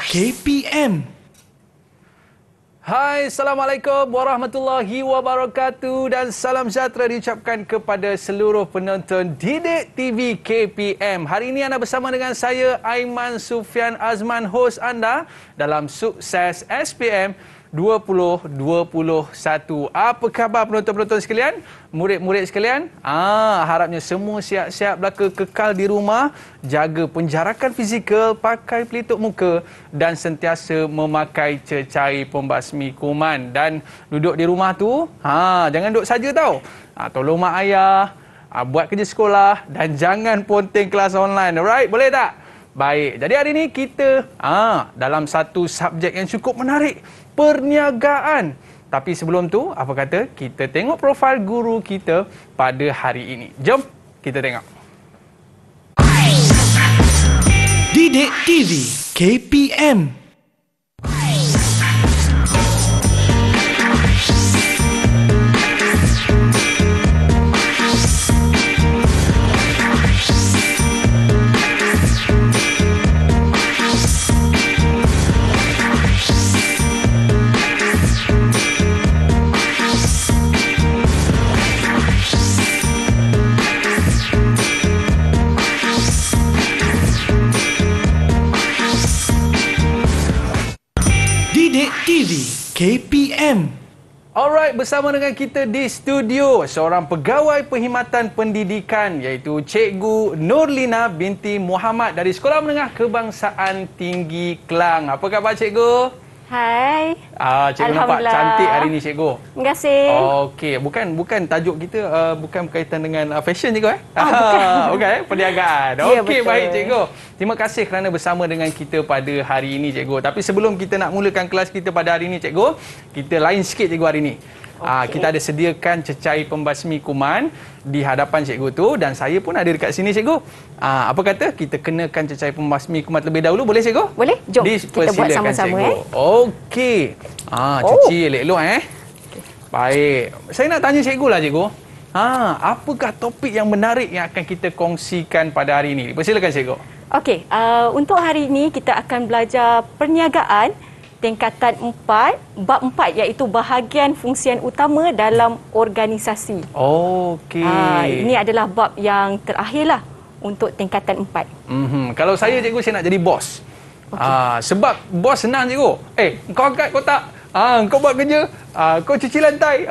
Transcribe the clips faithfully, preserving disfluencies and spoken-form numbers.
K P M. Hai, Assalamualaikum warahmatullahi wabarakatuh dan salam sejahtera diucapkan kepada seluruh penonton Didik T V K P M. Hari ini anda bersama dengan saya, Aiman Sufian Azman, hos anda dalam Sukses S P M dua ribu dua puluh satu. Apa khabar penonton-penonton sekalian? Murid-murid sekalian? Ah, harapnya semua siap-siap belaka kekal di rumah, jaga penjarakan fizikal, pakai pelitup muka dan sentiasa memakai cecair pembasmi kuman. Dan duduk di rumah tu, ha, jangan duduk saja tau. Ha, tolong mak ayah, ha, buat kerja sekolah dan jangan ponteng kelas online. Alright, boleh tak? Baik, jadi hari ini kita ah dalam satu subjek yang cukup menarik, perniagaan. Tapi sebelum tu, apa kata kita tengok profil guru kita pada hari ini. Jom kita tengok. Didik T V K P M. Didik T V K P M. Alright, bersama dengan kita di studio seorang pegawai perkhidmatan pendidikan iaitu Cikgu Nurlina binti Muhammad dari Sekolah Menengah Kebangsaan Tinggi Kelang. Apa khabar Cikgu? Hai. Ah, Cikgu nampak cantik hari ni Cikgu. Terima kasih. Okey, bukan bukan tajuk kita uh, bukan berkaitan dengan uh, fashion Cikgu eh? Oh, bukan. bukan eh, perniagaan. Ya, Okey, betul. baik Cikgu. Terima kasih kerana bersama dengan kita pada hari ini Cikgu. Tapi sebelum kita nak mulakan kelas kita pada hari ini Cikgu, kita lain sikit Cikgu hari ini. Okay. Ah, kita ada sediakan cecair pembasmi kuman di hadapan Cikgu tu dan saya pun ada dekat sini Cikgu. Ah, apa kata kita kenakan cecair pembasmi kuman terlebih dahulu, boleh Cikgu? Boleh. Jom kita buat sama-sama eh. Okey. Ah, cuci oh. elok-elok eh. Okay. Baik. Saya nak tanya Cikgu lah Cikgu. Ha, apakah topik yang menarik yang akan kita kongsikan pada hari ini? Persilakan Cikgu. Okey, uh, untuk hari ini kita akan belajar perniagaan tingkatan empat, bab empat iaitu bahagian fungsian utama dalam organisasi. Okey. Uh, ini adalah bab yang terakhirlah untuk tingkatan empat. Mm-hmm. Kalau saya Cikgu, saya nak jadi bos. Okay. Ah, sebab bos senang Cikgu. Eh, kau angkat kotak. Ah, kau buat kerja. Ah, kau cuci lantai.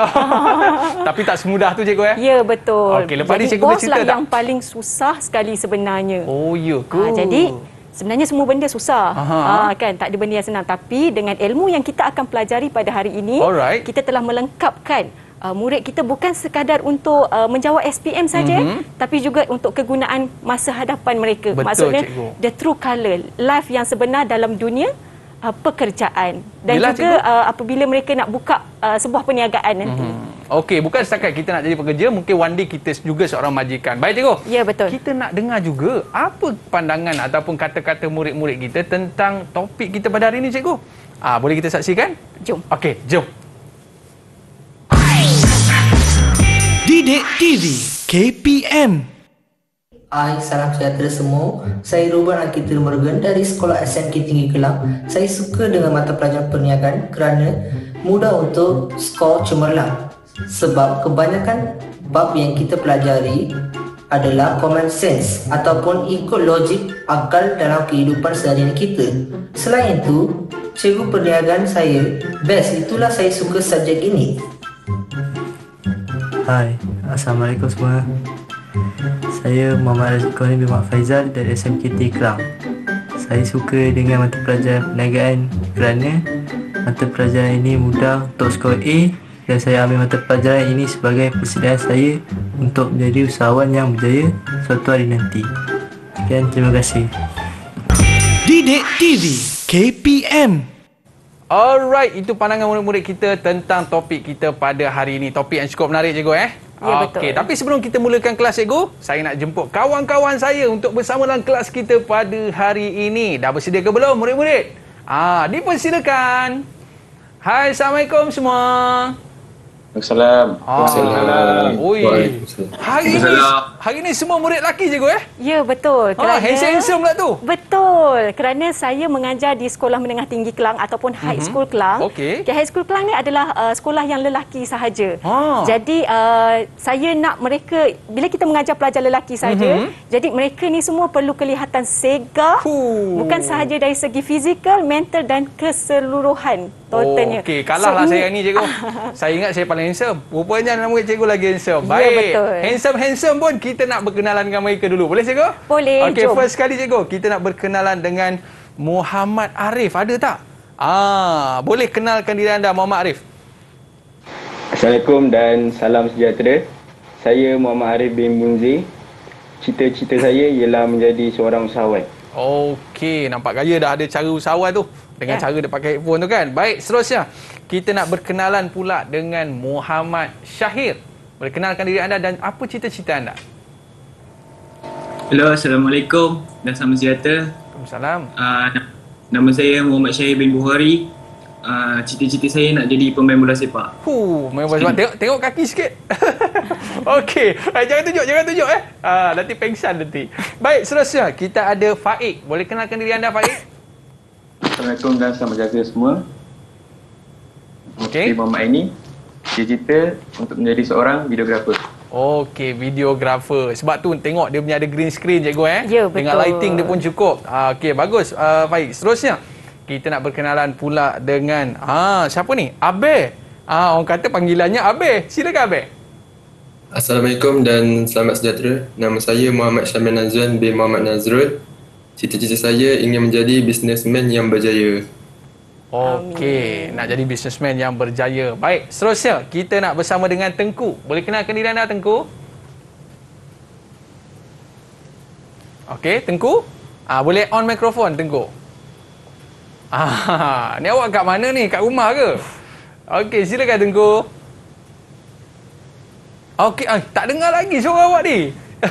Tapi tak semudah tu Cikgu ya. Ya, betul. Okey, lepas jadi ni Cikgu bos bercerita lah tak? yang paling susah sekali sebenarnya. Oh, ya ke? Uh, jadi sebenarnya semua benda susah, Aha. ha, kan? Tak ada benda yang senang. Tapi dengan ilmu yang kita akan pelajari pada hari ini, Alright. kita telah melengkapkan uh, murid kita bukan sekadar untuk uh, menjawab S P M saja, mm-hmm. tapi juga untuk kegunaan masa hadapan mereka. Betul, Maksudnya, Cikgu. the true colour, life yang sebenar dalam dunia uh, pekerjaan. Dan Yelah, juga uh, apabila mereka nak buka uh, sebuah perniagaan nanti. Mm-hmm. Okey, bukan setakat kita nak jadi pekerja, mungkin one day kita juga seorang majikan. Baik Cikgu. Ya, betul. Kita nak dengar juga apa pandangan ataupun kata-kata murid-murid kita tentang topik kita pada hari ini Cikgu. Ah, boleh kita saksikan? Jom. Okey, jom. Didik T V K P M. Hai, salam sejahtera semua. Saya Ruben Akitir Morgan dari Sekolah S M K Tinggi Kelang. Saya suka dengan mata pelajaran perniagaan kerana mudah untuk skor cemerlang. Sebab kebanyakan bab yang kita pelajari adalah common sense ataupun ikut logik akal dalam kehidupan seharian kita. Selain itu, cikgu perniagaan saya best, itulah saya suka subjek ini. Hai, Assalamualaikum semua. Saya Muhammad Razikoni bin Mak Faizal dari S M K T Kelang. Saya suka dengan mata pelajaran perniagaan kerana mata pelajaran ini mudah untuk skor A dan saya ambil mata pelajaran ini sebagai persediaan saya untuk menjadi usahawan yang berjaya suatu hari nanti. Sekian, terima kasih. Didik T V K P M. Alright, itu pandangan murid-murid kita tentang topik kita pada hari ini. Topik yang cukup menarik Cikgu eh. Ya, betul. Okey, tapi sebelum kita mulakan kelas Cikgu, saya nak jemput kawan-kawan saya untuk bersama dalam kelas kita pada hari ini. Dah bersedia ke belum murid-murid? Ah, dipersilakan. Hai, Assalamualaikum semua. Waalaikumsalam. Ah, oi. Hari ni, hari ni semua murid lelaki cikgu eh? Ya, betul. Ah, handsome-handsome pula tu. Betul. Kerana saya mengajar di Sekolah Menengah Tinggi Kelang ataupun High Mhm. School Kelang. Okey. Okay, High School Kelang ni adalah uh, sekolah yang lelaki sahaja. Ah. Jadi uh, saya nak mereka, bila kita mengajar pelajar lelaki sahaja, Mhm. jadi mereka ni semua perlu kelihatan segah. Huh. Bukan sahaja dari segi fizikal, mental dan keseluruhan totalnya. Okey, kalahlah So, saya ini- ni cikgu. Saya ingat saya paling handsome. Rupanya nama cikgu lagi handsome. Ya, Baik. betul. Handsome-handsome pun kita nak berkenalan dengan mereka dulu. Boleh cikgu? Boleh, Okey, jom. first sekali cikgu, kita nak berkenalan dengan Muhammad Arif. Ada tak? Ah, boleh kenalkan diri anda Muhammad Arif. Assalamualaikum dan salam sejahtera. Saya Muhammad Arif bin Munzir. Cita-cita saya ialah menjadi seorang usahawan. Okey, nampak gaya dah ada cara usahawan tu. Dengan Ya. cara dia pakai headphone tu kan. Baik, seterusnya kita nak berkenalan pula dengan Muhammad Syahir. Boleh kenalkan diri anda dan apa cita-cita anda? Hello, Assalamualaikum dan salam sejahtera. Waalaikumsalam. Uh, nama saya Muhammad Syahir bin Bukhari. Uh, cita-cita saya nak jadi pemain bola sepak. Huh, main bola sepak. Tengok, tengok kaki sikit. Okey, eh, jangan tunjuk, jangan tunjuk eh. Ah, nanti pengsan nanti. Baik, seterusnya kita ada Faik. Boleh kenalkan diri anda Faik? Assalamualaikum dan selamat jaga semua. Okey. Saya Muhammad Aini. Cita-cita untuk menjadi seorang videografer. Okey, videografer. Sebab tu tengok dia punya ada green screen cikgu eh. Ya, betul. Dengan lighting dia pun cukup. Ah, okey, bagus. Uh, Faik, seterusnya kita nak berkenalan pula dengan ah siapa ni? Abe. Ah, orang kata panggilannya Abe. Silakan Abe. Assalamualaikum dan selamat sejahtera. Nama saya Muhammad Syamil Nazwan bin Muhammad Nazrul. Cita-cita saya ingin menjadi businessman yang berjaya. Okey, nak jadi businessman yang berjaya. Baik, seterusnya kita nak bersama dengan Tengku. Boleh kenalkan diri anda Tengku? Okey, Tengku. Ah, boleh on mikrofon Tengku. Ah, ni awak kat mana ni? Kat rumah ke? Okey, silakan Tengku. Okey, ah, tak dengar lagi suara awak ni.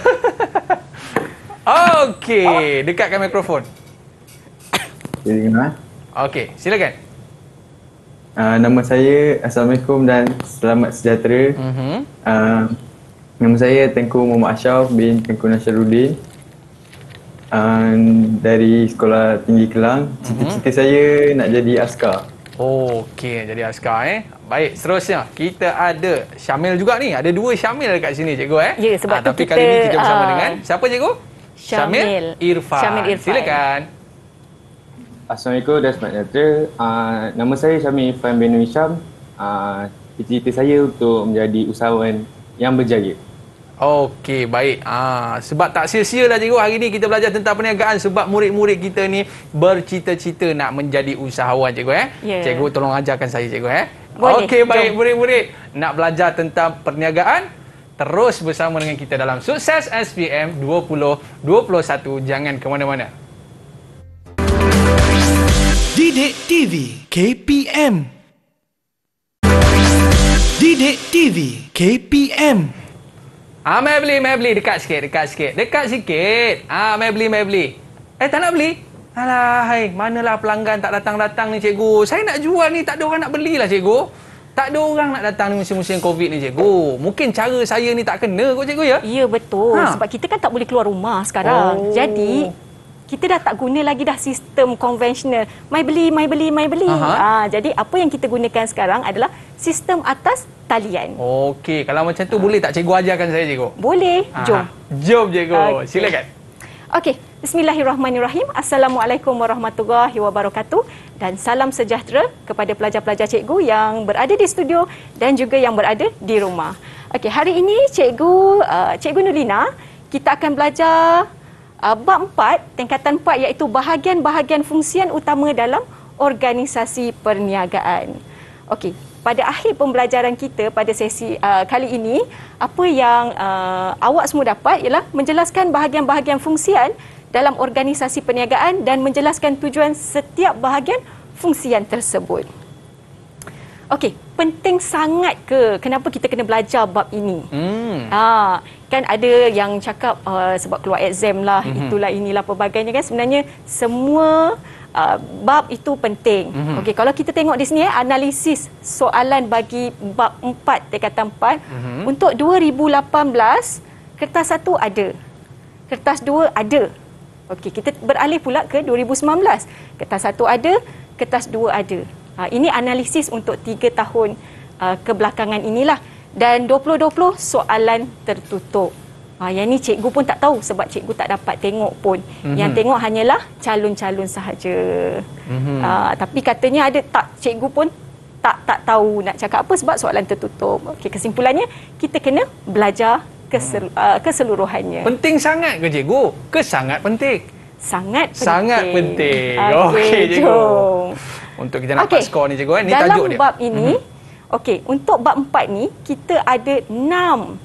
Okey, dekatkan mikrofon. Jadi kenal. Okey, silakan. Uh, nama saya Assalamualaikum dan selamat sejahtera. Mhm. Uh, nama saya Tengku Muhammad Ashraf bin Tengku Nasharuddin. Uh, dari Sekolah Tinggi Kelang. Cita-cita saya nak jadi askar. Okey, jadi askar eh. Baik, seterusnya kita ada Syamil juga ni. Ada dua Syamil dekat sini cikgu eh. Ya, sebab Ah, tu tapi kita, kali ni kita bersama ah, dengan siapa cikgu? Syamil. Irfan. Syamil Irfan. Silakan. Assalamualaikum dan selamat sejahtera. Uh, nama saya Syamil Irfan bin Nur Hisham. Uh, cita-cita saya untuk menjadi usahawan yang berjaya. Okey, baik. Ah, sebab tak sia-sia lah cikgu. Hari ni kita belajar tentang perniagaan sebab murid-murid kita ni bercita-cita nak menjadi usahawan cikgu eh. Ya. Cikgu tolong ajarkan saya cikgu eh. Boleh, Okey, baik jom. murid-murid. Nak belajar tentang perniagaan? Terus bersama dengan kita dalam Sukses S P M dua ribu dua puluh satu. Jangan ke mana-mana. Didik T V K P M. Didik T V K P M. Ah, mai beli, mai beli. Dekat sikit, dekat sikit. Dekat sikit. Ah, mai beli, mai beli. Eh, tak nak beli? Alah, hai, manalah pelanggan tak datang-datang ni cikgu. Saya nak jual ni, tak ada orang nak belilah cikgu. Tak ada orang nak datang ni musim-musim Covid ni cikgu. Mungkin cara saya ni tak kena kot cikgu ya? Ya, betul. Ha. Sebab kita kan tak boleh keluar rumah sekarang. Oh. Jadi, kita dah tak guna lagi dah sistem konvensional. Mai beli, mai beli, mai beli. Aha. Ah, jadi, apa yang kita gunakan sekarang adalah sistem atas talian. Okey, kalau macam tu boleh tak cikgu ajarkan saya cikgu? Boleh, jom. Aha. Jom cikgu. Okey. Silakan. Okey, bismillahirrahmanirrahim. Assalamualaikum warahmatullahi wabarakatuh dan salam sejahtera kepada pelajar-pelajar cikgu yang berada di studio dan juga yang berada di rumah. Okey, hari ini cikgu uh, cikgu Nurlina, kita akan belajar uh, bab empat, tingkatan empat iaitu bahagian-bahagian fungsian utama dalam organisasi perniagaan. Okey, pada akhir pembelajaran kita pada sesi uh, kali ini, apa yang uh, awak semua dapat ialah menjelaskan bahagian-bahagian fungsian dalam organisasi perniagaan dan menjelaskan tujuan setiap bahagian fungsian tersebut. Okey, penting sangat ke kenapa kita kena belajar bab ini? Hmm. Ha, kan ada yang cakap uh, sebab keluar exam lah, Mhm. itulah inilah pelbagainya kan. Sebenarnya semua uh, bab itu penting. Mm-hmm. Okey, kalau kita tengok di sini eh, analisis soalan bagi bab empat tingkatan empat mm-hmm. untuk dua ribu lapan belas kertas satu ada. Kertas dua ada. Okey, kita beralih pula ke dua ribu sembilan belas. Kertas satu ada, kertas dua ada. Ha, ini analisis untuk tiga tahun uh, kebelakangan inilah. Dan dua ribu dua puluh soalan tertutup. Ha, yang ni cikgu pun tak tahu sebab cikgu tak dapat tengok pun. Mm-hmm. Yang tengok hanyalah calon-calon sahaja. Mm-hmm. Uh, tapi katanya ada tak, cikgu pun tak tak tahu nak cakap apa sebab soalan tertutup. Okey, kesimpulannya kita kena belajar kesel, uh, keseluruhannya. Penting sangat ke cikgu? Ke sangat penting? Sangat penting. Sangat penting. Okey, Okey, cikgu. jom. Untuk kita nak Okay. dapat skor ni cikgu, eh? Ni dalam tajuk dia. bab ini, mm-hmm. okey, untuk bab empat ni kita ada enam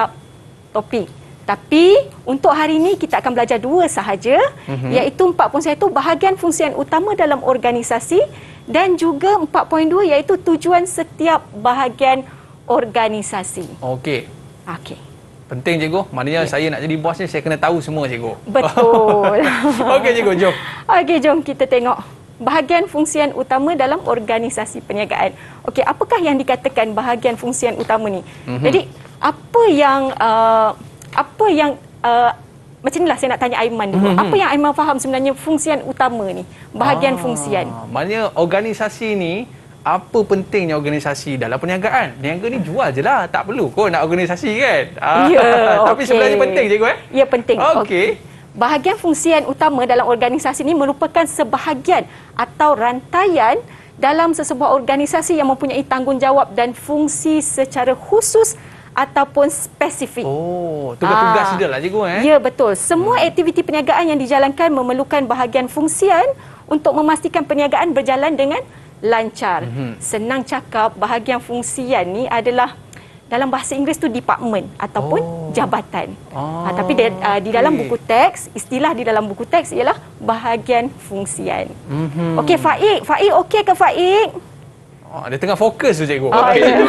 subtopik. Tapi untuk hari ini kita akan belajar dua sahaja, mm-hmm. iaitu empat titik satu bahagian fungsian utama dalam organisasi dan juga empat titik dua iaitu tujuan setiap bahagian organisasi. Okey. Okey. Penting cikgu. Maknanya Ya. saya nak jadi bos ni saya kena tahu semua cikgu. Betul. Okey cikgu, jom. Okey, jom kita tengok bahagian fungsian utama dalam organisasi perniagaan. Okey, apakah yang dikatakan bahagian fungsian utama ni? Mm-hmm. Jadi, apa yang uh, apa yang uh, macam inilah saya nak tanya Aiman dulu. Mm-hmm. Apa yang Aiman faham sebenarnya fungsian utama ni? Bahagian ah, fungsian. Maknanya organisasi ni, apa pentingnya organisasi dalam perniagaan? Niaga ni jual je lah. Tak perlu kau nak organisasi kan? Ah, Ya, tapi okey. sebenarnya penting cikgu eh? Ya, penting. Okey. Okay. Bahagian fungsian utama dalam organisasi ini merupakan sebahagian atau rantaian dalam sesebuah organisasi yang mempunyai tanggungjawab dan fungsi secara khusus ataupun spesifik. Oh, tugas-tugas Ah. dia lah cikgu eh? Ya, betul. Semua aktiviti perniagaan yang dijalankan memerlukan bahagian fungsian untuk memastikan perniagaan berjalan dengan lancar. Mm-hmm. Senang cakap, bahagian fungsian ni adalah dalam bahasa Inggeris tu department ataupun oh. jabatan. Oh, ha, tapi di, uh, di dalam buku teks, istilah di dalam buku teks ialah bahagian fungsian. Mm-hmm. Okey, Faik. Faik okey ke Faik? Oh, dia tengah fokus tu cikgu. Oh, Okey. ya.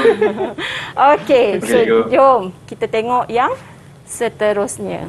Okey, so Cikgu. jom kita tengok yang seterusnya.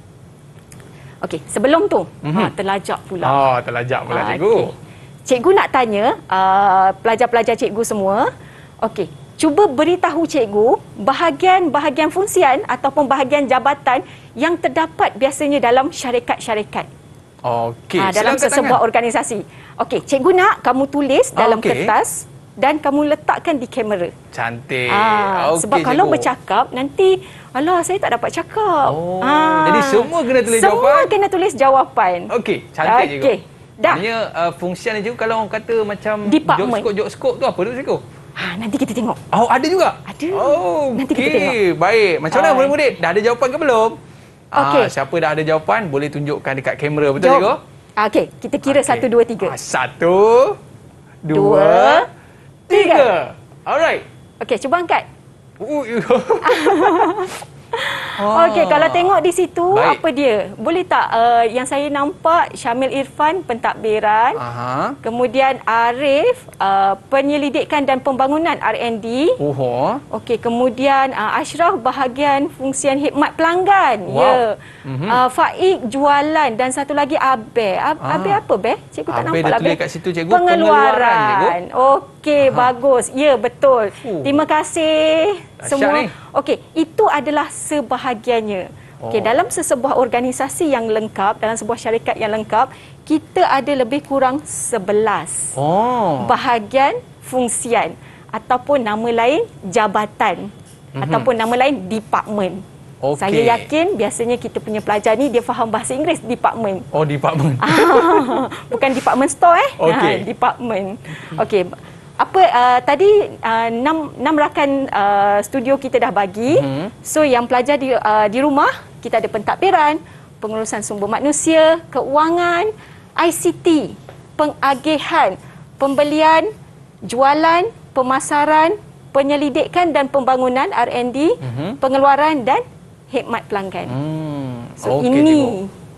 Okey, sebelum tu, mm-hmm. ha, terlajak pula. Oh, terlajak pula Ah, cikgu. okey. Cikgu nak tanya uh, pelajar-pelajar cikgu semua. Okey, cuba beritahu cikgu bahagian-bahagian fungsian ataupun bahagian jabatan yang terdapat biasanya dalam syarikat-syarikat. Okey, Ha, dalam silakan sesebuah tangan. organisasi. Okey, cikgu nak kamu tulis Ah, dalam okey. kertas dan kamu letakkan di kamera. Cantik. Ah, Okey, sebab kalau cikgu. bercakap nanti alah saya tak dapat cakap. Oh, Ah, jadi semua kena tulis semua jawapan? kena tulis jawapan. Okey, cantik cikgu. Okey, dah. Maknanya uh, fungsian ni cikgu kalau orang kata macam Department. jok skop tu apa tu cikgu? Ha, nanti kita tengok. Oh, ada juga? Ada. Oh, Nanti kita okey. tengok. Baik. Macam mana Hai. murid-murid? Dah ada jawapan ke belum? Okey. Ah, siapa dah ada jawapan boleh tunjukkan dekat kamera, betul Jom. cikgu? Ah, Okey, kita kira Okey. satu, dua, tiga. Ah, satu, dua, Dua, tiga. tiga. Alright. Okey, cuba angkat. Uh, Okey, kalau tengok di situ, Baik. apa dia? Boleh tak uh, yang saya nampak Syamil Irfan pentadbiran. Aha. Kemudian Arif uh, penyelidikan dan pembangunan R and D. Oho. Okey, kemudian uh, Ashraf bahagian fungsian khidmat pelanggan. Wow. Ya. Mhm. Uh, Faik jualan dan satu lagi Abe. Ab- Ah. Abe apa be? Cikgu tak Abe nampak dia lah tulis Be. kat situ, cikgu, pengeluaran, Pengeluaran. Okey, bagus. Ya, betul. Fuh. Terima kasih Dahsyat semua. ni. Okey, itu adalah sebahagiannya. Okey, Oh. dalam sesebuah organisasi yang lengkap, dalam sebuah syarikat yang lengkap, kita ada lebih kurang sebelas Oh. bahagian fungsian ataupun nama lain jabatan mm-hmm. ataupun nama lain department. Okey. Saya yakin biasanya kita punya pelajar ni dia faham bahasa Inggeris department. Oh, department. Ah, bukan department store eh. Okey. Ha, department. Okey. Apa uh, tadi uh, enam enam rakan uh, studio kita dah bagi. Mhm. So yang pelajar di uh, di rumah kita ada pentadbiran, pengurusan sumber manusia, keuangan, I C T, pengagihan, pembelian, jualan, pemasaran, penyelidikan dan pembangunan R and D, Mhm. pengeluaran dan khidmat pelanggan. Hmm. So Okey, ini cikgu.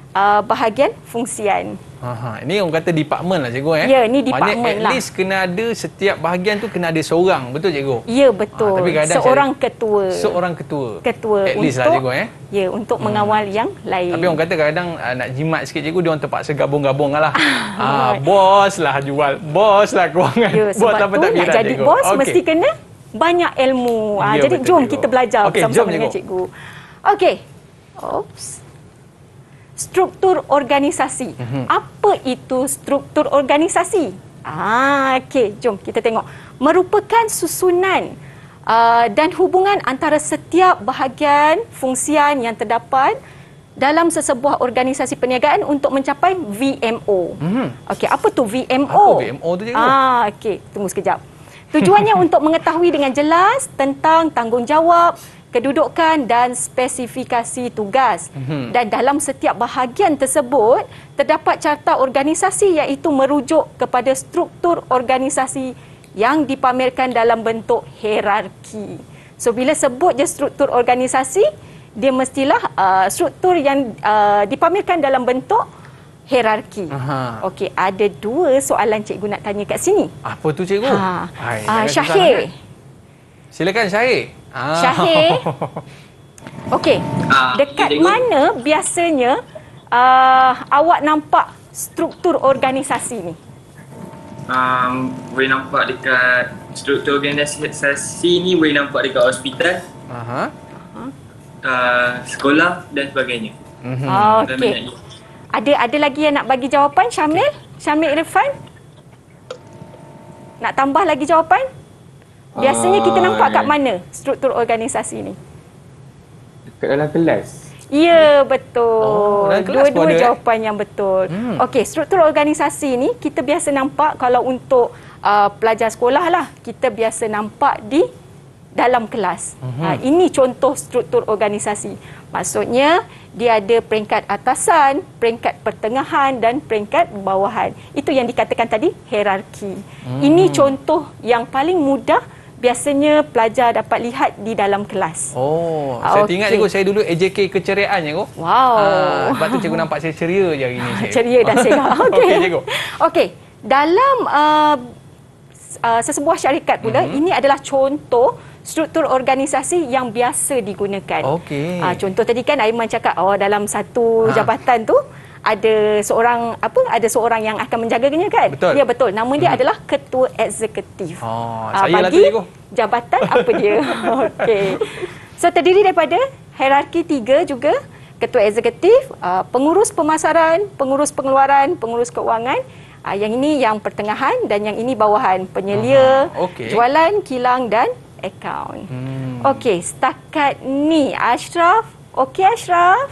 uh, bahagian fungsian. Aha, ini orang kata department lah cikgu eh. Ya, ni department Maknanya at lah. least kena ada setiap bahagian tu kena ada seorang, betul cikgu? Ya, betul. Ah, tapi kadang seorang saya, ketua. Seorang ketua. Ketua At least untuk, lah cikgu eh. Ya, untuk hmm. mengawal yang lain. Tapi orang kata kadang uh, nak jimat sikit cikgu, dia orang terpaksa gabung-gabung lah. ah, bos lah jual, bos lah kewangan. Ya, bos sebab lah tu nak jadi cikgu. bos Okay. mesti kena banyak ilmu. Ah, Ya, jadi betul, jom cikgu. kita belajar Okey, bersama-sama jom, dengan cikgu. cikgu. Okey. Oops. Struktur organisasi. Mhm. Apa itu struktur organisasi? Ah, okey, jom kita tengok. Merupakan susunan uh, dan hubungan antara setiap bahagian fungsian yang terdapat dalam sesebuah organisasi perniagaan untuk mencapai V M O. Mhm. Okey, apa tu V M O? Apa V M O tu, cikgu? Ah, okey, tunggu sekejap. Tujuannya untuk mengetahui dengan jelas tentang tanggungjawab, kedudukan dan spesifikasi tugas. Mhm. Dan dalam setiap bahagian tersebut terdapat carta organisasi iaitu merujuk kepada struktur organisasi yang dipamerkan dalam bentuk hierarki. So bila sebut je struktur organisasi, dia mestilah uh, struktur yang uh, dipamerkan dalam bentuk hierarki. Aha. Okey, ada dua soalan cikgu nak tanya kat sini. Apa tu cikgu? Ha. Hai, Uh, jangan susah Syahir. sangat. Silakan Syahir. Ah. Syahir. Okey. Ah, Dekat cikgu. mana biasanya uh, awak nampak struktur organisasi ni? Um, boleh nampak dekat struktur organisasi ni, boleh nampak dekat hospital, Aha. uh, sekolah dan sebagainya. Mhm. Oh, Dan okey. banyak lagi. Ada ada lagi yang nak bagi jawapan, Syamil? Syamil Irfan? Nak tambah lagi jawapan? Biasanya kita nampak kat mana struktur organisasi ni? Kat dalam kelas. Ya, betul. Oh, dalam kelas pun Dua-dua ada, eh? jawapan yang betul. Hmm. Okey, struktur organisasi ni kita biasa nampak kalau untuk uh, pelajar sekolah lah, kita biasa nampak di dalam kelas. Mhm. Uh, ini contoh struktur organisasi. Maksudnya dia ada peringkat atasan, peringkat pertengahan dan peringkat bawahan. Itu yang dikatakan tadi hierarki. Hmm. Ini contoh yang paling mudah biasanya pelajar dapat lihat di dalam kelas. Oh, Ah, saya okey. ingat cikgu, saya dulu A J K keceriaan cikgu. Wow. Ah, sebab tu cikgu nampak saya ceria je hari ni. cikgu. Ceria dan segar. Okey. Okey, cikgu. Okey. Dalam uh, uh, sesebuah syarikat pula, Mhm. ini adalah contoh struktur organisasi yang biasa digunakan. Okey. Uh, contoh tadi kan Aiman cakap, oh dalam satu Ha. jabatan tu ada seorang apa ada seorang yang akan menjaganya kan? Betul. Ya betul. Nama dia Mhm. adalah ketua eksekutif. Oh, Ah, saya lah tu bagi cikgu. jabatan apa dia? Okey. So terdiri daripada hierarki tiga juga, ketua eksekutif, uh, pengurus pemasaran, pengurus pengeluaran, pengurus keuangan. Uh, yang ini yang pertengahan dan yang ini bawahan, penyelia, Aha, okey. jualan, kilang dan akaun. Hmm. Okey, setakat ni Ashraf, okey Ashraf?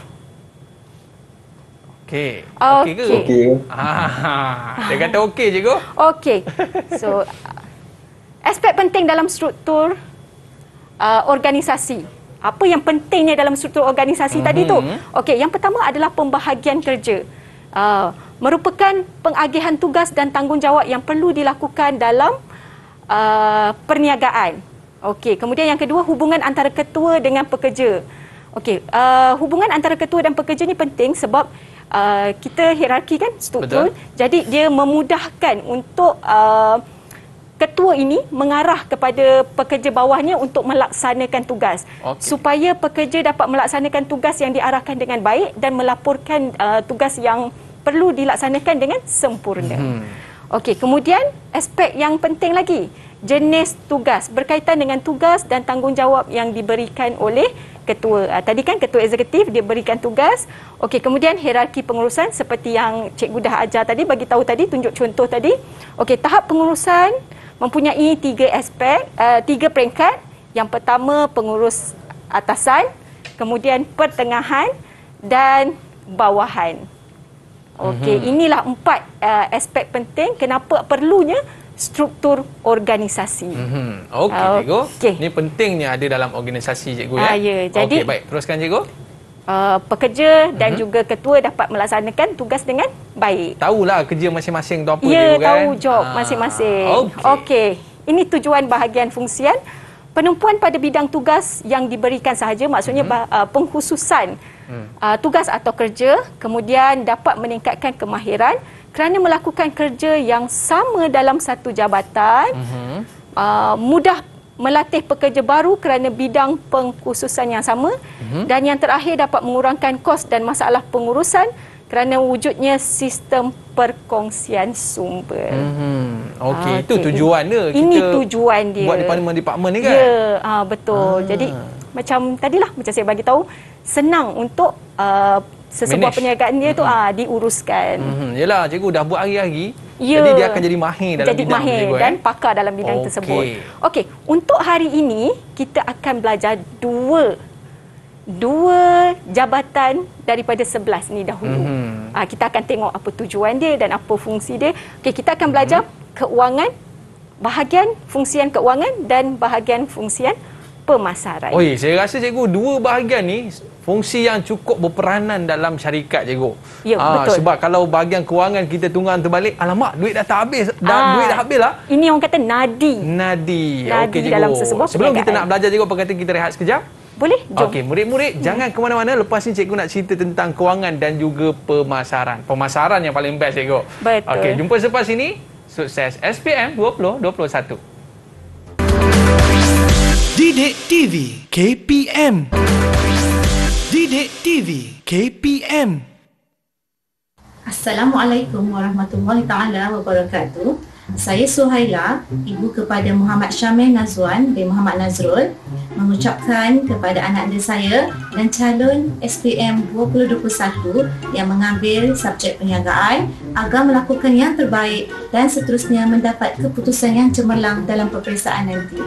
Okey. Okey ke? Okey. Okey. Ah, dia kata okey cikgu. Okey. So aspek penting dalam struktur uh, organisasi. Apa yang pentingnya dalam struktur organisasi mm-hmm. tadi tu? Okey, yang pertama adalah pembahagian kerja. Uh, merupakan pengagihan tugas dan tanggungjawab yang perlu dilakukan dalam uh, perniagaan. Okey, kemudian yang kedua hubungan antara ketua dengan pekerja. Okey, uh, hubungan antara ketua dan pekerja ni penting sebab uh, kita hierarki kan struktur. Betul. Jadi dia memudahkan untuk uh, ketua ini mengarah kepada pekerja bawahnya untuk melaksanakan tugas. Okey. Supaya pekerja dapat melaksanakan tugas yang diarahkan dengan baik dan melaporkan uh, tugas yang perlu dilaksanakan dengan sempurna. Hmm. Okey, kemudian aspek yang penting lagi, jenis tugas berkaitan dengan tugas dan tanggungjawab yang diberikan oleh ketua. Uh, tadi kan ketua eksekutif dia berikan tugas. Okey, kemudian hierarki pengurusan seperti yang cikgu dah ajar tadi, bagi tahu tadi, tunjuk contoh tadi. Okey, tahap pengurusan mempunyai tiga aspek, uh, tiga peringkat. Yang pertama pengurus atasan, kemudian pertengahan dan bawahan. Okey, mm-hmm. inilah empat uh, aspek penting kenapa perlunya struktur organisasi. Mhm. Okey Ah, cikgu. okey. Ini pentingnya ada dalam organisasi cikgu ya. Ah, ya. Jadi- Okey, baik. Teruskan cikgu. Uh, pekerja dan Mhm. juga ketua dapat melaksanakan tugas dengan baik. Tahulah kerja masing-masing tu apa Ya, cikgu kan. tahu job Ah, masing-masing. Okey. Okey. Ini tujuan bahagian fungsian. Penumpuan pada bidang tugas yang diberikan sahaja, maksudnya Mhm. bah, uh, pengkhususan hmm. uh, tugas atau kerja, kemudian dapat meningkatkan kemahiran kerana melakukan kerja yang sama dalam satu jabatan, hmm. uh, mudah melatih pekerja baru kerana bidang pengkhususan yang sama, hmm. dan yang terakhir dapat mengurangkan kos dan masalah pengurusan kerana wujudnya sistem perkongsian sumber. Hmm. Okey, Ah, itu okey. tujuan dia. Ini tujuan dia. Buat departmen-departmen ni kan? Ya, ah, betul. Ah. Jadi macam tadilah macam saya bagi tahu, senang untuk uh, sesebuah Manage. perniagaan dia tu ah diuruskan. Hmm. Yelah, cikgu dah buat hari-hari. Ya. Jadi dia akan jadi mahir dalam jadi bidang mahir cikgu, dan eh? pakar dalam bidang Okey. tersebut. Okey, untuk hari ini kita akan belajar dua dua jabatan daripada sebelas ni dahulu. Mhm. Ah, kita akan tengok apa tujuan dia dan apa fungsi dia. Okey, kita akan belajar keuangan, bahagian fungsian keuangan dan bahagian fungsian pemasaran. Oi, saya rasa cikgu dua bahagian ni fungsi yang cukup berperanan dalam syarikat cikgu. Ya, Ah, betul. Sebab kalau bahagian kewangan kita tunggang terbalik, alamak duit dah tak habis, dah Ah, duit dah habis lah. Ini orang kata nadi. Nadi. Nadi Okey cikgu. dalam sesebuah Sebelum kita perniagaan. nak belajar cikgu, apa kata kita rehat sekejap? Boleh? Jom. Okey, murid-murid hmm. jangan ke mana-mana. Lepas ni cikgu nak cerita tentang kewangan dan juga pemasaran. Pemasaran yang paling best cikgu. Betul. Okey, jumpa selepas ini. Sukses S P M dua ribu dua puluh satu. Didik T V K P M. Didik T V K P M. Assalamualaikum warahmatullahi taala wabarakatuh. Saya Suhaila, ibu kepada Muhammad Syamil Nazwan bin Muhammad Nazrul, mengucapkan kepada anak anda saya dan calon S P M dua ribu dua puluh satu yang mengambil subjek perniagaan agar melakukan yang terbaik dan seterusnya mendapat keputusan yang cemerlang dalam peperiksaan nanti.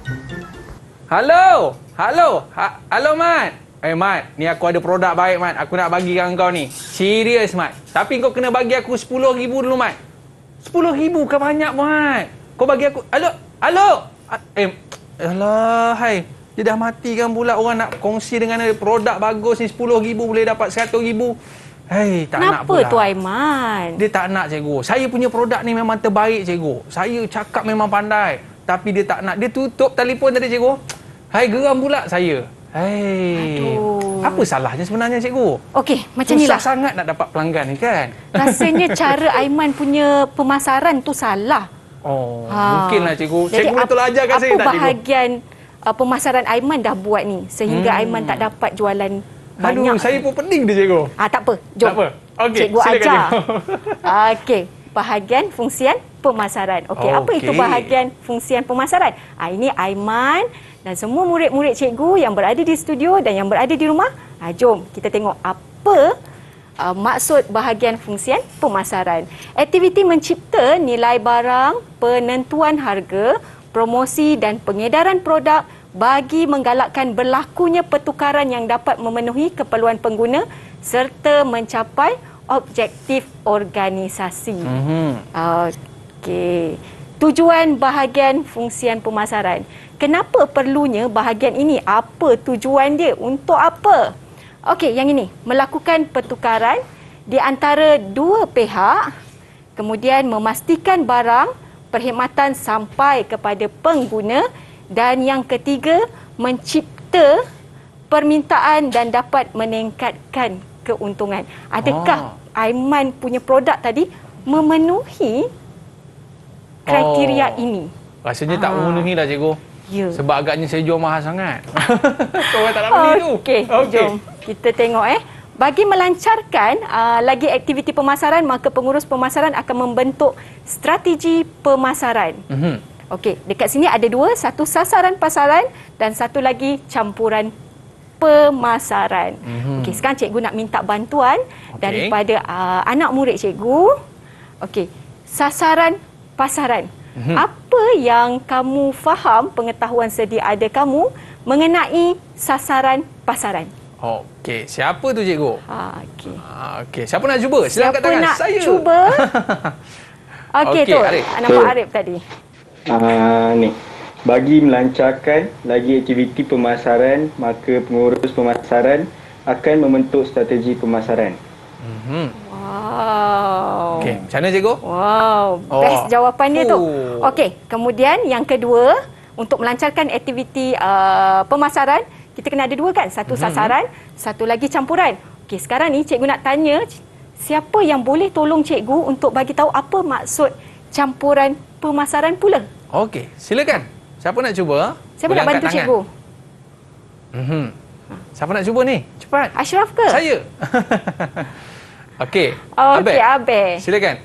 Halo, halo, ha, halo Mat. Eh Mat, ni aku ada produk baik Mat. Aku nak bagi kat kau ni. Serius Mat. Tapi kau kena bagi aku sepuluh ribu dulu Mat. sepuluh ribu kan banyak Mat. Kau bagi aku. Halo, halo. Ah, Eh, alah, hai. Dia dah mati kan pula orang nak kongsi dengan dia produk bagus ni sepuluh ribu boleh dapat seratus ribu. Hei, tak nak Kenapa pula. tu Aiman? Dia tak nak cikgu. Saya punya produk ni memang terbaik cikgu. Saya cakap memang pandai. Tapi dia tak nak. Dia tutup telefon tadi cikgu. Hai, geram pula saya. Hai. Aduh. Apa salahnya sebenarnya cikgu? Okey, macam ni Susah lah. sangat nak dapat pelanggan ni kan? Rasanya cara Aiman punya pemasaran tu salah. Oh, Ha. mungkinlah cikgu. Jadi Cikgu ap- betul ajarkan apa saya tak cikgu? bahagian uh, pemasaran Aiman dah buat ni sehingga Hmm. Aiman tak dapat jualan Aduh, banyak. saya pun pening dia cikgu. Ah, tak apa. Jom. Tak apa. Okey, Cikgu silakan, ajar. cikgu. Okey, bahagian fungsian pemasaran. Okey, apa itu Okey. bahagian fungsian pemasaran? Ah, ini Aiman dan semua murid-murid cikgu yang berada di studio dan yang berada di rumah. Ah, jom kita tengok apa uh, maksud bahagian fungsian pemasaran. Aktiviti mencipta nilai barang, penentuan harga, promosi dan pengedaran produk bagi menggalakkan berlakunya pertukaran yang dapat memenuhi keperluan pengguna serta mencapai objektif organisasi. Mhm. Okey. Tujuan bahagian fungsian pemasaran. Kenapa perlunya bahagian ini? Apa tujuan dia? Untuk apa? Okey, yang ini. Melakukan pertukaran di antara dua pihak, kemudian memastikan barang, perkhidmatan sampai kepada pengguna, dan yang ketiga, mencipta permintaan dan dapat meningkatkan keuntungan. Adakah Aiman punya produk tadi memenuhi kriteria Oh. ini? Rasanya tak Ah. memenuhi lah cikgu. Ya. Sebab agaknya saya jual mahal sangat. Kau orang tak nak beli tu. Okey, jom kita tengok eh. Bagi melancarkan uh, lagi aktiviti pemasaran, maka pengurus pemasaran akan membentuk strategi pemasaran. Mhm. Okey, dekat sini ada dua, satu sasaran pasaran dan satu lagi campuran pemasaran. Mhm. Okey, sekarang cikgu nak minta bantuan Okey. daripada uh, anak murid cikgu. Okey, sasaran pasaran. Mhm. Apa yang kamu faham, pengetahuan sedia ada kamu mengenai sasaran pasaran? Okey, siapa tu cikgu? Ha, okey. Ah, Okey, siapa nak cuba? Silakan Siapa angkat tangan. nak Saya. cuba? Okey, Okey, tu. Arif. Nampak Arif tadi. Uh, ni bagi melancarkan lagi aktiviti pemasaran, maka pengurus pemasaran akan membentuk strategi pemasaran. Mhm. Wow. Okey, macam mana cikgu? Wow, Oh. best jawapan dia tu. Oh. Okey, kemudian yang kedua, untuk melancarkan aktiviti uh, pemasaran, kita kena ada dua kan? Satu Mhm. sasaran, satu lagi campuran. Okey, sekarang ni cikgu nak tanya siapa yang boleh tolong cikgu untuk bagi tahu apa maksud campuran pemasaran pula? Okey, silakan. Siapa nak cuba? Siapa Boleh nak bantu angkat tangan. cikgu? Mhm. Siapa nak cuba ni? Cepat. Ashraf ke? Saya. Okey. Okey, Abel. Silakan.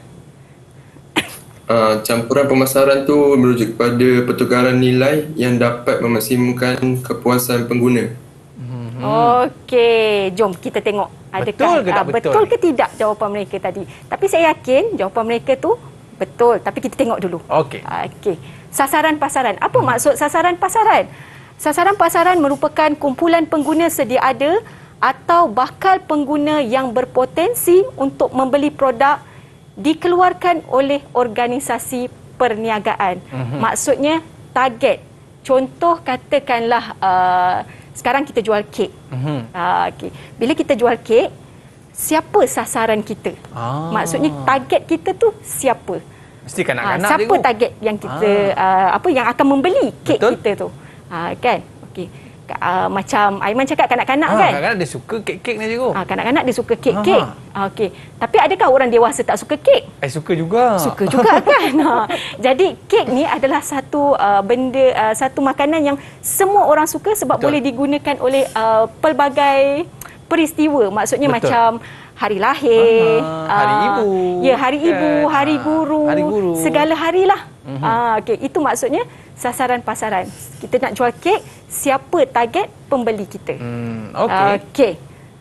Uh, campuran pemasaran tu merujuk kepada pertukaran nilai yang dapat memaksimumkan kepuasan pengguna. Okey, jom kita tengok adakah Betul ke tak ah, betul? betul ke tidak jawapan mereka tadi. Tapi saya yakin jawapan mereka tu betul, tapi kita tengok dulu. Okey. Okey. Sasaran pasaran. Apa hmm. maksud sasaran pasaran? Sasaran pasaran merupakan kumpulan pengguna sedia ada atau bakal pengguna yang berpotensi untuk membeli produk dikeluarkan oleh organisasi perniagaan. Mhm. Maksudnya target. Contoh katakanlah uh, sekarang kita jual kek. Mhm. Uh, okay. Bila kita jual kek, siapa sasaran kita? Ah. Maksudnya target kita tu siapa? Mesti Ah, kanak-kanak siapa cikgu. target yang kita uh, apa yang akan membeli kek Betul. kita tu? Ha, kan? Okey. Uh, macam Aiman cakap kanak-kanak Ah, kan? Kanak-kanak dia suka kek-kek ni cikgu. Ah, kanak-kanak dia suka kek-kek. Ha. Ah, okey. Tapi adakah orang dewasa tak suka kek? Eh suka juga. Suka juga kan? Ha. Jadi kek ni adalah satu uh, benda uh, satu makanan yang semua orang suka sebab Betul. boleh digunakan oleh uh, pelbagai peristiwa. Maksudnya Betul. macam hari lahir, Ah, hari ah, ibu, ya hari kan? ibu, hari Ah, guru, hari guru. segala harilah. Mhm. Ah, okey, itu maksudnya sasaran pasaran. Kita nak jual kek, siapa target pembeli kita? Hmm, okey. Okey.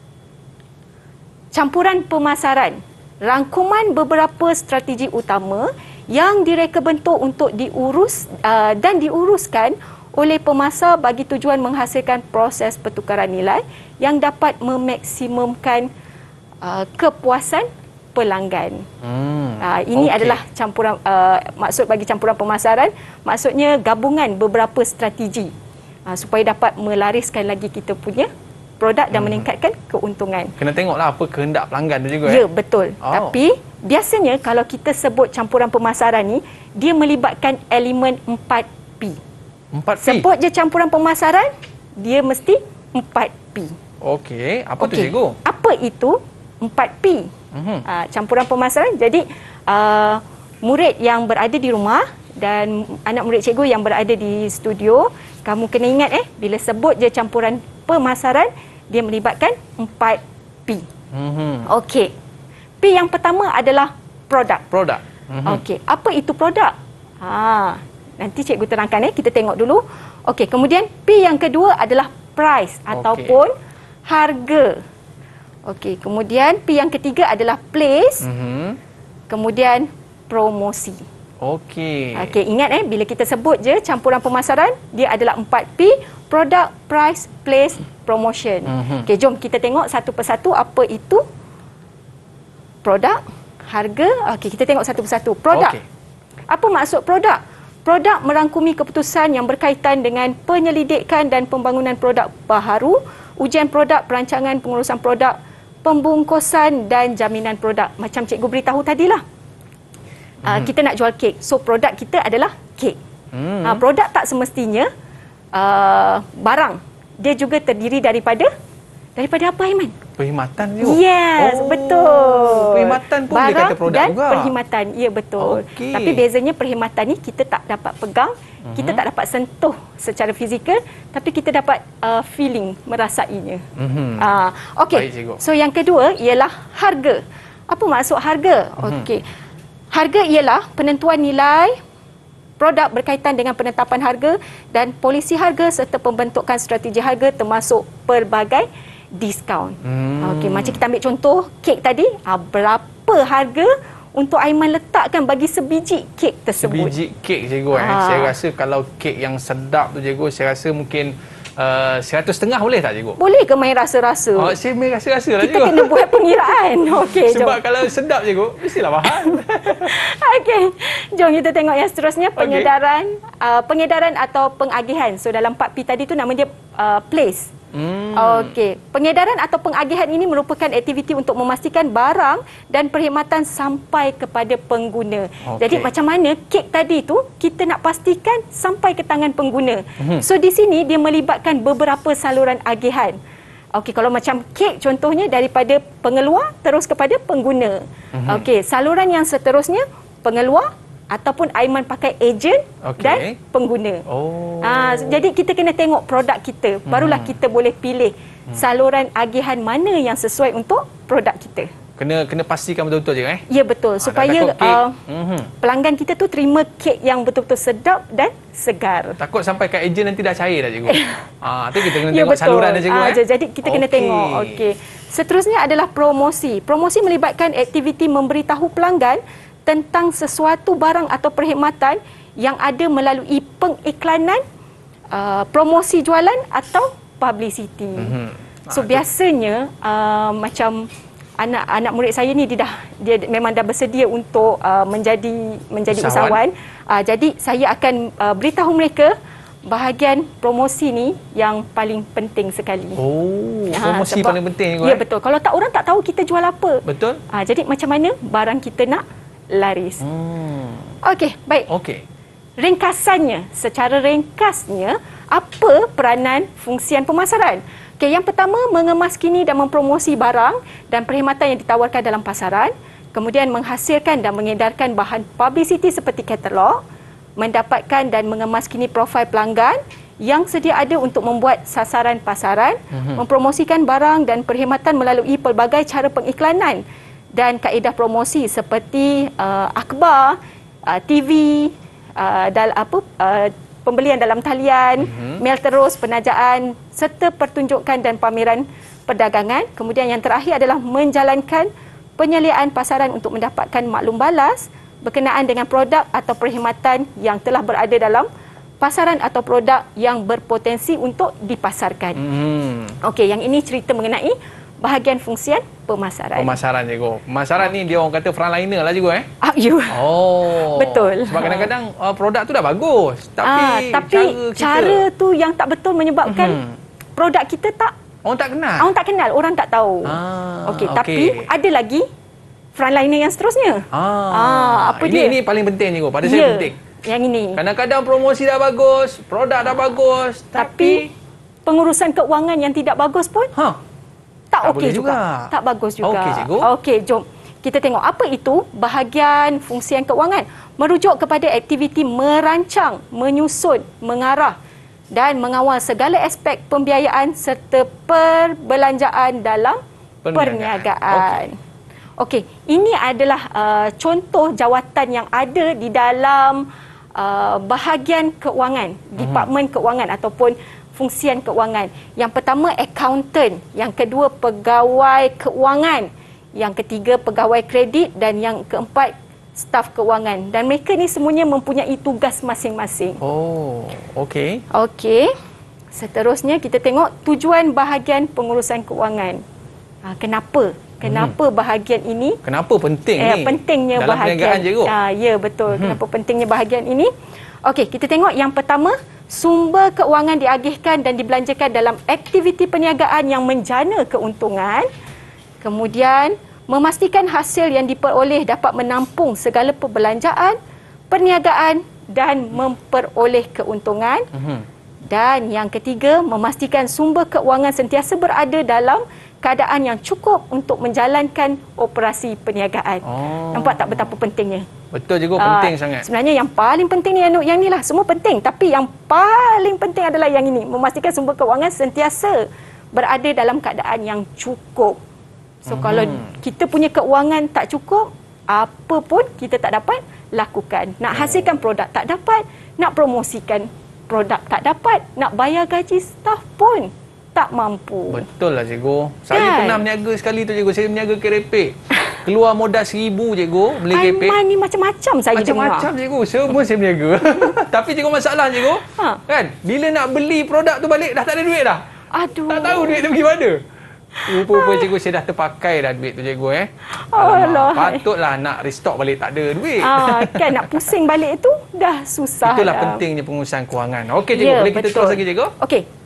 Campuran pemasaran. Rangkuman beberapa strategi utama yang direka bentuk untuk diurus uh, dan diuruskan oleh pemasar bagi tujuan menghasilkan proses pertukaran nilai yang dapat memaksimumkan uh, kepuasan pelanggan. Hmm. Uh, ini okey. adalah campuran uh, maksud bagi campuran pemasaran, maksudnya gabungan beberapa strategi uh, supaya dapat melariskan lagi kita punya produk dan Hmm. meningkatkan keuntungan. Kena tengoklah apa kehendak pelanggan tu juga. Ya, eh. betul. Oh. Tapi biasanya kalau kita sebut campuran pemasaran ni, dia melibatkan elemen empat P. empat P. Sebut je campuran pemasaran, dia mesti empat P. Okey, apa tu Okey. cikgu? Apa itu empat P? Mhm. Uh, campuran pemasaran. Jadi uh, murid yang berada di rumah dan anak murid cikgu yang berada di studio, kamu kena ingat eh bila sebut je campuran pemasaran, dia melibatkan empat P. Mhm. Okey. P yang pertama adalah produk. Produk. Mhm. Okey, apa itu produk? Ha, nanti cikgu terangkan eh, kita tengok dulu. Okey, kemudian P yang kedua adalah price ataupun harga. Okey, kemudian P yang ketiga adalah place, Mhm. kemudian promosi. Okey. Okey, ingat eh bila kita sebut je campuran pemasaran, dia adalah empat P, product, price, place, promotion. Mhm. Okey, jom kita tengok satu persatu apa itu produk, harga. Okey, kita tengok satu persatu. Produk. Okey. Apa maksud produk? Produk merangkumi keputusan yang berkaitan dengan penyelidikan dan pembangunan produk baharu, ujian produk, perancangan pengurusan produk, pembungkusan dan jaminan produk. Macam cikgu beritahu tadilah. Hmm. Uh, kita nak jual kek. So produk kita adalah kek. Hmm. Uh, produk tak semestinya uh, barang. Dia juga terdiri daripada daripada apa, Aiman? Perkhidmatan juga. Yes, Oh, betul. perkhidmatan pun Barang dia kata produk dan juga. perkhidmatan. Ya, betul. Okey. Tapi bezanya perkhidmatan ni kita tak dapat pegang, Mhm. kita tak dapat sentuh secara fizikal, tapi kita dapat uh, feeling, merasainya. Mhm. Uh, Okey. Baik, cikgu. So yang kedua ialah harga. Apa maksud harga? Mhm. Okey. Harga ialah penentuan nilai produk berkaitan dengan penetapan harga dan polisi harga serta pembentukan strategi harga termasuk pelbagai diskaun. Hmm. Okey, macam kita ambil contoh kek tadi, ah, berapa harga untuk Aiman letakkan bagi sebiji kek tersebut? Sebiji kek cikgu eh. Ah. Saya rasa kalau kek yang sedap tu cikgu, saya rasa mungkin uh, seratus setengah boleh tak cikgu? Boleh ke main rasa-rasa? Oh, saya main rasa-rasa lah Kita cikgu. kena buat pengiraan. Okey, jom. Sebab kalau sedap cikgu, mestilah mahal. Okey, jom kita tengok yang seterusnya, pengedaran, okay. uh, pengedaran atau pengagihan. So dalam empat P tadi tu nama dia uh, place. Hmm. Okey, pengedaran atau pengagihan ini merupakan aktiviti untuk memastikan barang dan perkhidmatan sampai kepada pengguna. Okay. Jadi macam mana kek tadi tu kita nak pastikan sampai ke tangan pengguna. Hmm. So di sini dia melibatkan beberapa saluran agihan. Okey, kalau macam kek contohnya daripada pengeluar terus kepada pengguna. Hmm. Okey, saluran yang seterusnya pengeluar ataupun Aiman pakai ejen okay. dan pengguna. Oh. Ah, jadi kita kena tengok produk kita, barulah hmm. kita boleh pilih hmm. saluran agihan mana yang sesuai untuk produk kita. Kena kena pastikan betul-betul je eh. Ya betul, ah, supaya uh, mm-hmm. pelanggan kita tu terima kek yang betul-betul sedap dan segar. Takut sampai kat ejen nanti dah cair dah cikgu. Ah, tu kita kena ya, tengok betul. Saluran dah cikgu ah, eh. Jadi kita okay. kena tengok. Okey. Seterusnya adalah promosi. Promosi melibatkan aktiviti memberitahu pelanggan tentang sesuatu barang atau perkhidmatan yang ada melalui pengiklanan, uh, promosi jualan atau publicity. Mm-hmm. So biasanya uh, macam anak-anak murid saya ni dia dah dia memang dah bersedia untuk uh, menjadi menjadi usahawan. Uh, jadi saya akan uh, beritahu mereka bahagian promosi ni yang paling penting sekali. Oh, promosi ha, sebab, paling penting juga. Ya betul. Kalau tak orang tak tahu kita jual apa. Betul. Uh, jadi macam mana barang kita nak laris. Hmm. Okey, baik. Okey. Ringkasannya, secara ringkasnya, apa peranan fungsian pemasaran? Okey, yang pertama mengemaskini dan mempromosi barang dan perkhidmatan yang ditawarkan dalam pasaran, kemudian menghasilkan dan mengedarkan bahan publicity seperti katalog, mendapatkan dan mengemaskini profil pelanggan yang sedia ada untuk membuat sasaran pasaran, mm-hmm. mempromosikan barang dan perkhidmatan melalui pelbagai cara pengiklanan dan kaedah promosi seperti uh, akhbar, uh, T V, uh, dal apa uh, pembelian dalam talian, mm-hmm. mail terus, penajaan serta pertunjukan dan pameran perdagangan. Kemudian yang terakhir adalah menjalankan penyeliaan pasaran untuk mendapatkan maklum balas berkenaan dengan produk atau perkhidmatan yang telah berada dalam pasaran atau produk yang berpotensi untuk dipasarkan. Mm. Okey, yang ini cerita mengenai bahagian fungsian pemasaran. Pemasaran cikgu. Pemasaran ni dia orang kata frontliner lah cikgu eh. Ah, you. Oh. Betul. Sebab kadang-kadang uh, produk tu dah bagus, tapi, ah, tapi cara, cara kita... tu yang tak betul menyebabkan mm-hmm. produk kita tak orang tak kenal. Orang tak kenal, orang tak tahu. Ah, Okey, okay. Tapi ada lagi frontliner yang seterusnya. Ah, ah apa ini, dia? Ini paling penting cikgu. Pada ya, saya penting. Yang ini. Kadang-kadang promosi dah bagus, produk dah bagus, tapi, tapi pengurusan keuangan yang tidak bagus pun ha. tak, tak okey juga. juga. Tak bagus juga. Okey, cikgu. Okey, jom. Kita tengok apa itu bahagian fungsian keuangan. Merujuk kepada aktiviti merancang, menyusun, mengarah dan mengawal segala aspek pembiayaan serta perbelanjaan dalam perniagaan. perniagaan. Okey, ini adalah uh, contoh jawatan yang ada di dalam uh, bahagian keuangan, hmm. departmen keuangan ataupun fungsian keuangan. Yang pertama accountant, yang kedua pegawai keuangan, yang ketiga pegawai kredit dan yang keempat staf keuangan. Dan mereka ni semuanya mempunyai tugas masing-masing. Oh, okey. Okey. Seterusnya kita tengok tujuan bahagian pengurusan keuangan. Ha, kenapa? Kenapa hmm. bahagian ini? Kenapa penting eh, ni? Pentingnya dalam bahagian. perniagaan je kot. Ha, ya betul. Hmm. Kenapa pentingnya bahagian ini? Okey, kita tengok yang pertama, sumber keuangan diagihkan dan dibelanjakan dalam aktiviti perniagaan yang menjana keuntungan. Kemudian, memastikan hasil yang diperoleh dapat menampung segala perbelanjaan, perniagaan dan memperoleh keuntungan. Hmm. Dan yang ketiga, memastikan sumber keuangan sentiasa berada dalam keadaan yang cukup untuk menjalankan operasi perniagaan. Oh. Nampak tak betapa pentingnya? Betul juga, penting uh, sangat. Sebenarnya yang paling penting ni yang ni lah, semua penting, tapi yang paling penting adalah yang ini, memastikan sumber keuangan sentiasa berada dalam keadaan yang cukup. So hmm. kalau kita punya keuangan tak cukup, apa pun kita tak dapat lakukan. Nak hasilkan produk tak dapat, nak promosikan produk tak dapat, nak bayar gaji staf pun tak mampu. Betul lah cikgu. Saya kan? pernah berniaga sekali tu cikgu. Saya berniaga kerepek. Keluar modal seribu cikgu beli kerepek. Aiman ni macam-macam saya macam dengar. Macam-macam cikgu. Semua saya berniaga. Tapi cikgu masalah cikgu. Ha. Kan? Bila nak beli produk tu balik dah tak ada duit dah. Aduh. Tak tahu duit tu pergi mana. Rupa-rupa cikgu saya dah terpakai dah duit tu cikgu eh. Alamak, patutlah nak restock balik tak ada duit. Ah, kan nak pusing balik tu dah susah. Itulah dah. pentingnya pengurusan kewangan. Okey cikgu, ya, boleh kita betul. terus lagi cikgu? Okey.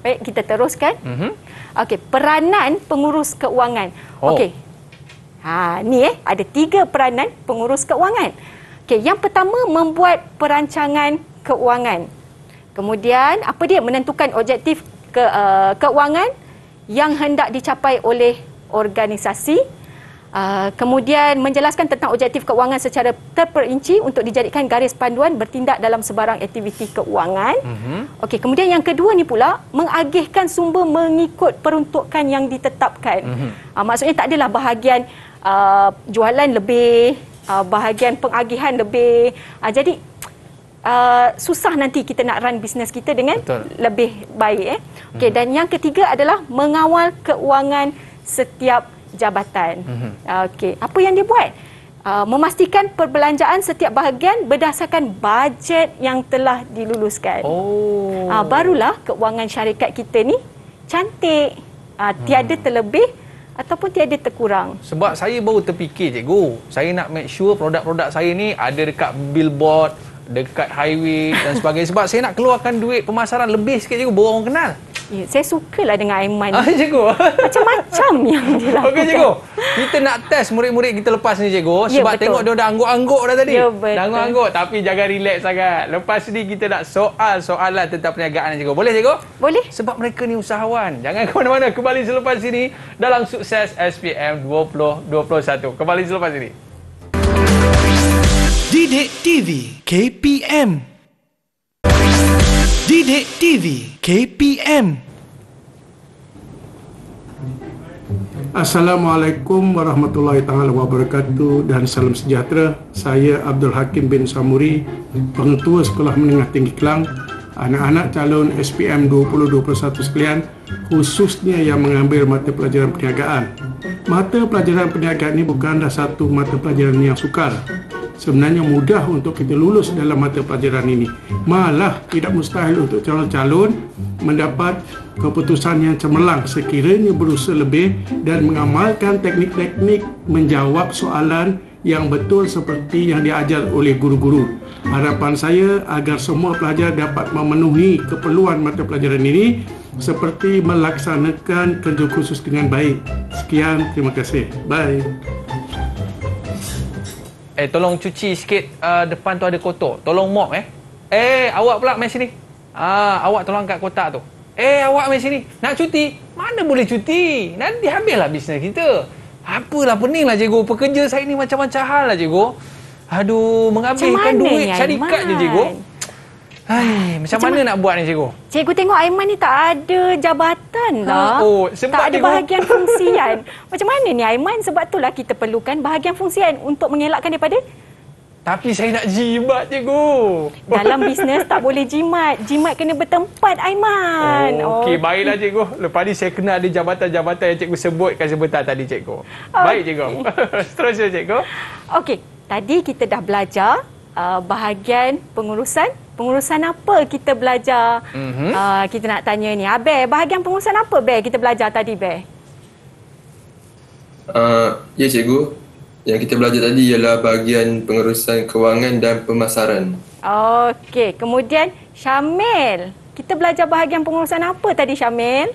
Baik, kita teruskan. Mhm. Okey, peranan pengurus keuangan. Oh. Okey. Ha, ni eh ada tiga peranan pengurus keuangan. Okey, yang pertama membuat perancangan keuangan. Kemudian apa dia? Menentukan objektif ke uh, keuangan yang hendak dicapai oleh organisasi. Uh, kemudian menjelaskan tentang objektif keuangan secara terperinci untuk dijadikan garis panduan bertindak dalam sebarang aktiviti keuangan. Mm-hmm. Okey, kemudian yang kedua ni pula mengagihkan sumber mengikut peruntukan yang ditetapkan. Mm-hmm. Uh, maksudnya tak adalah bahagian uh, jualan lebih, uh, bahagian pengagihan lebih. Uh, jadi uh, susah nanti kita nak run bisnes kita dengan Betul. lebih baik. Eh. Okey, mm-hmm. dan yang ketiga adalah mengawal keuangan setiap jabatan. Mm-hmm. Okey, apa yang dia buat? Uh, memastikan perbelanjaan setiap bahagian berdasarkan bajet yang telah diluluskan. Oh. Uh, barulah keuangan syarikat kita ni cantik. Uh, tiada hmm. terlebih ataupun tiada terkurang. Sebab saya baru terfikir, cikgu, saya nak make sure produk-produk saya ni ada dekat billboard, dekat highway dan sebagainya. Sebab saya nak keluarkan duit pemasaran lebih sikit, cikgu, baru orang kenal. Ya, saya sukalah dengan Aiman. Ah, cikgu. Macam-macam yang dilakukan. Okey, cikgu. Kita nak test murid-murid kita lepas ni, cikgu. Ya, sebab betul. tengok dia dah angguk-angguk dah tadi. Ya, betul. Dah angguk-angguk. Tapi jangan relax sangat. Lepas ni kita nak soal-soalan tentang perniagaan, cikgu. Boleh, cikgu? Boleh. Sebab mereka ni usahawan. Jangan ke mana-mana. Kembali selepas ini dalam Sukses S P M dua ribu dua puluh satu. Kembali selepas ini. Didik T V K P M. Didik T V K P M. Assalamualaikum warahmatullahi taala wabarakatuh dan salam sejahtera. Saya Abdul Hakim bin Samuri, Pengetua Sekolah Menengah Tinggi Kelang. Anak-anak calon S P M dua ribu dua puluh satu sekalian, khususnya yang mengambil mata pelajaran perniagaan. Mata pelajaran perniagaan ini bukanlah satu mata pelajaran yang sukar. Sebenarnya mudah untuk kita lulus dalam mata pelajaran ini. Malah tidak mustahil untuk calon-calon mendapat keputusan yang cemerlang sekiranya berusaha lebih dan mengamalkan teknik-teknik menjawab soalan yang betul seperti yang diajar oleh guru-guru. Harapan saya agar semua pelajar dapat memenuhi keperluan mata pelajaran ini seperti melaksanakan kerja khusus dengan baik. Sekian, terima kasih. Bye. Eh, tolong cuci sikit, uh, depan tu ada kotor. Tolong mop eh. Eh, awak pula main sini. Ah, awak tolong angkat kotak tu. Eh, awak main sini. Nak cuti? Mana boleh cuti? Nanti habislah bisnes kita. Apalah peninglah, cikgu. Pekerja saya ni macam-macam hal lah, cikgu. Aduh, menghabiskan duit syarikat je, cikgu. Hai, macam, macam mana ma- nak buat ni, cikgu? Cikgu tengok Aiman ni tak ada jabatan lah. Ha, oh, sebab tak ada cikgu... bahagian fungsian. Macam mana ni Aiman? Sebab itulah kita perlukan bahagian fungsian untuk mengelakkan daripada... Tapi saya nak jimat, cikgu. Dalam bisnes tak boleh jimat. Jimat kena bertempat, Aiman. Oh, okey, baiklah, cikgu. Lepas ni saya kena ada jabatan-jabatan yang cikgu sebutkan sebentar tadi, cikgu. Okay. Baik, cikgu. Seterusnya, cikgu. Okey, tadi kita dah belajar uh, bahagian pengurusan. Pengurusan apa kita belajar? Mm-hmm. Uh, kita nak tanya ni. Abel, bahagian pengurusan apa, Bel, kita belajar tadi, Bel? Uh, ya, cikgu. Yang kita belajar tadi ialah bahagian pengurusan kewangan dan pemasaran. Okey, kemudian Syamil. Kita belajar bahagian pengurusan apa tadi, Syamil?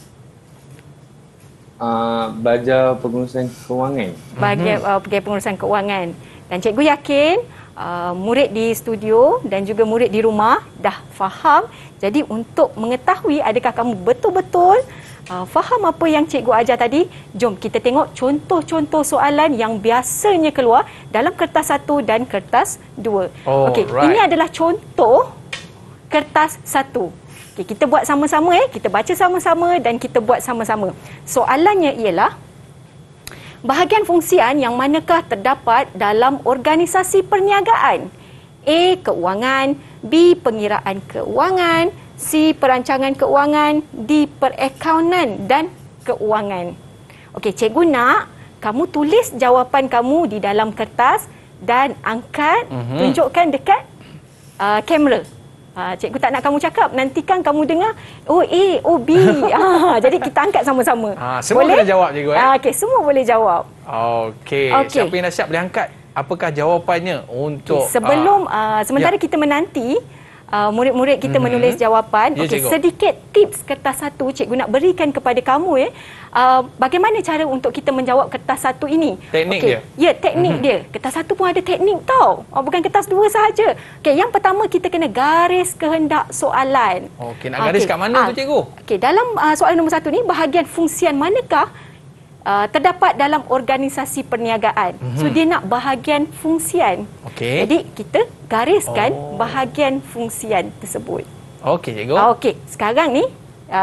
Uh, belajar pengurusan kewangan. Bahagian, uh, bahagian pengurusan kewangan. Dan cikgu yakin uh, murid di studio dan juga murid di rumah dah faham. Jadi untuk mengetahui adakah kamu betul-betul Uh, faham apa yang cikgu ajar tadi, jom kita tengok contoh-contoh soalan yang biasanya keluar dalam kertas satu dan kertas dua. Oh, Okey, right. Ini adalah contoh kertas satu. Okey, kita buat sama-sama eh, kita baca sama-sama dan kita buat sama-sama. Soalannya ialah bahagian fungsian yang manakah terdapat dalam organisasi perniagaan? A. Keuangan, B. Pengiraan keuangan, C. Perancangan keuangan, D. Perakaunan dan keuangan. Okey, cikgu nak kamu tulis jawapan kamu di dalam kertas dan angkat, mm-hmm. tunjukkan dekat uh, kamera. Uh, cikgu tak nak kamu cakap, nantikan kamu dengar, oh A, oh B. ah, jadi kita angkat sama-sama. Ah, semua boleh? Boleh jawab, cikgu? Eh? Ah, Okey, semua boleh jawab. Okey, okay. Siapa yang dah siap boleh angkat. Apakah jawapannya untuk... Okay, sebelum, uh, uh, sementara ya. kita menanti, uh, murid-murid kita mm-hmm. menulis jawapan. Ya, Okey, cikgu. sedikit tips kertas satu cikgu nak berikan kepada kamu ya. Uh, bagaimana cara untuk kita menjawab kertas satu ini? Teknik okay. dia. Ya, teknik mm-hmm. dia. Kertas satu pun ada teknik tau. Oh, bukan kertas dua sahaja. Okey, yang pertama kita kena garis kehendak soalan. Okey, nak garis okay. kat mana ah. tu cikgu? Okey, dalam uh, soalan nombor satu ni bahagian fungsian manakah Uh, terdapat dalam organisasi perniagaan. Mm-hmm. So dia nak bahagian fungsian. Okay. Jadi kita gariskan oh. bahagian fungsian tersebut. Okey cikgu. Uh, Okey, sekarang ni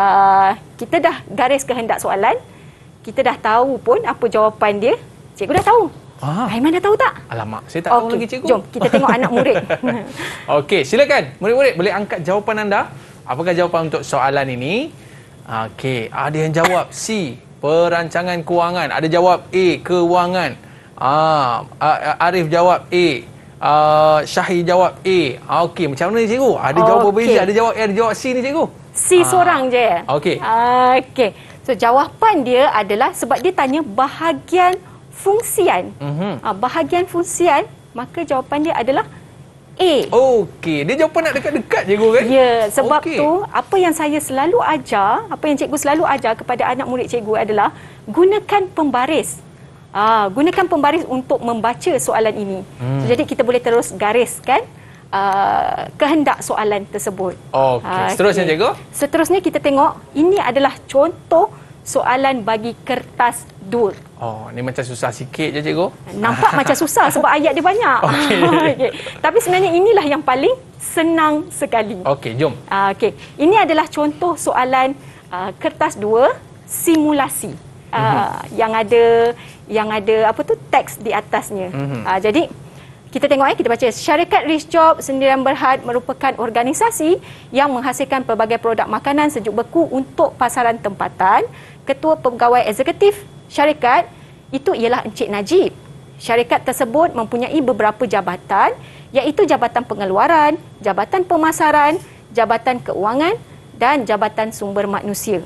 uh, kita dah garis kehendak soalan. Kita dah tahu pun apa jawapan dia. Cikgu dah tahu. Ah. Aiman dah tahu tak? Alamak, saya tak okay. tahu lagi cikgu. Jom kita tengok anak murid. Okey, silakan. Murid-murid boleh angkat jawapan anda. Apakah jawapan untuk soalan ini? Okey, ada yang jawab C. Perancangan kewangan. Ada jawab A, kewangan. Ah, Arif jawab A. Ah, Syahir jawab A. Ah, okey, macam mana ni cikgu? Ada jawab okay. berbeza, ada jawab A, ada jawab C ni cikgu. C ah. seorang je. Okey. Okey. So jawapan dia adalah sebab dia tanya bahagian fungsian. Mm-hmm. Ah, bahagian fungsian, maka jawapan dia adalah A. Okey, dia jawapan nak dekat-dekat cikgu kan? Ya, sebab okay. tu apa yang saya selalu ajar, apa yang cikgu selalu ajar kepada anak murid cikgu adalah gunakan pembaris. Ah, gunakan pembaris untuk membaca soalan ini. Hmm. So, jadi kita boleh terus gariskan uh, kehendak soalan tersebut. Okey, Ah, seterusnya okay. cikgu. Seterusnya kita tengok ini adalah contoh soalan bagi kertas dur. Oh, ni macam susah sikit je cikgu. Nampak macam susah sebab ayat dia banyak. Okey. Okay. Tapi sebenarnya inilah yang paling senang sekali. Okey, jom. Uh, Okey. Ini adalah contoh soalan uh, kertas dua simulasi. Uh, mm-hmm. yang ada yang ada apa tu teks di atasnya. Mm-hmm. Uh, jadi kita tengok eh kita baca Syarikat Rich Job Sdn Berhad merupakan organisasi yang menghasilkan pelbagai produk makanan sejuk beku untuk pasaran tempatan. Ketua Pegawai Eksekutif syarikat itu ialah Encik Najib. Syarikat tersebut mempunyai beberapa jabatan iaitu Jabatan Pengeluaran, Jabatan Pemasaran, Jabatan Keuangan dan Jabatan Sumber Manusia.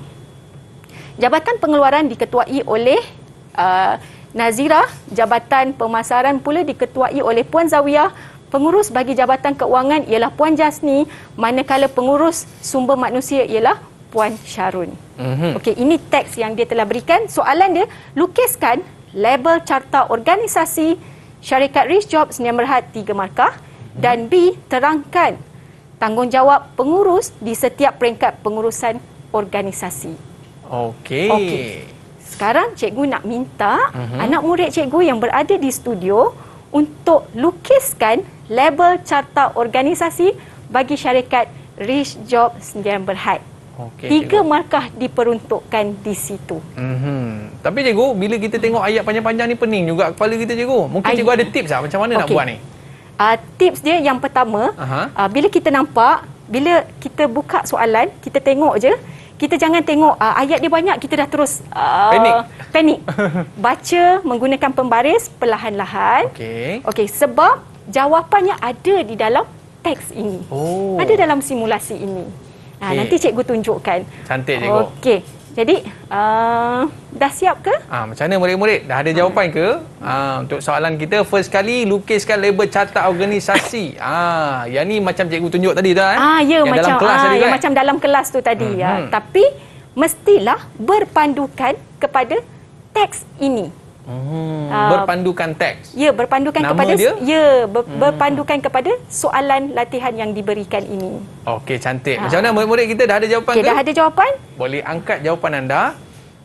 Jabatan Pengeluaran diketuai oleh uh, Nazira, Jabatan Pemasaran pula diketuai oleh Puan Zawiyah, pengurus bagi Jabatan Keuangan ialah Puan Jasni, manakala pengurus Sumber Manusia ialah Puan Syarun. Mm-hmm. Okey, ini teks yang dia telah berikan. Soalan dia, lukiskan label carta organisasi Syarikat Rich Job Sdn Berhad tiga markah mm-hmm. dan B, terangkan tanggungjawab pengurus di setiap peringkat pengurusan organisasi. Okey. Okey. Sekarang cikgu nak minta mm-hmm. anak murid cikgu yang berada di studio untuk lukiskan label carta organisasi bagi Syarikat Rich Job Sdn Berhad. Okay, Tiga cikgu. markah diperuntukkan di situ. Mm-hmm. Tapi cikgu, bila kita tengok ayat panjang-panjang ni pening juga kepala kita cikgu. Mungkin Ay- cikgu ada tips tak macam mana okay. nak buat ni? Uh, tips dia yang pertama, uh-huh. uh, bila kita nampak, bila kita buka soalan, kita tengok je, kita jangan tengok uh, ayat dia banyak, kita dah terus uh, panik. panik. Baca menggunakan pembaris perlahan-lahan. Okey. Okey, sebab jawapannya ada di dalam teks ini. Oh. Ada dalam simulasi ini. Okay. Ha, nanti cikgu tunjukkan. Cantik cikgu. Okey. Jadi, uh, dah siap ke? Ah, macam mana murid-murid? Dah ada jawapan ke? Ah, untuk soalan kita, first kali lukiskan label carta organisasi. Ah, yang ni macam cikgu tunjuk tadi dah. Eh? Ah, ya, yang macam dalam kelas ah, tadi, yang kan? macam dalam kelas tu tadi. Mm-hmm. Ya. Tapi mestilah berpandukan kepada teks ini. Hmm, uh, berpandukan teks. Ya, berpandukan Nama kepada dia? ya, ber, hmm. berpandukan kepada soalan latihan yang diberikan ini. Okey, cantik. Ha. Macam mana murid-murid kita dah ada jawapan okay, ke? Dah ada jawapan? Boleh angkat jawapan anda.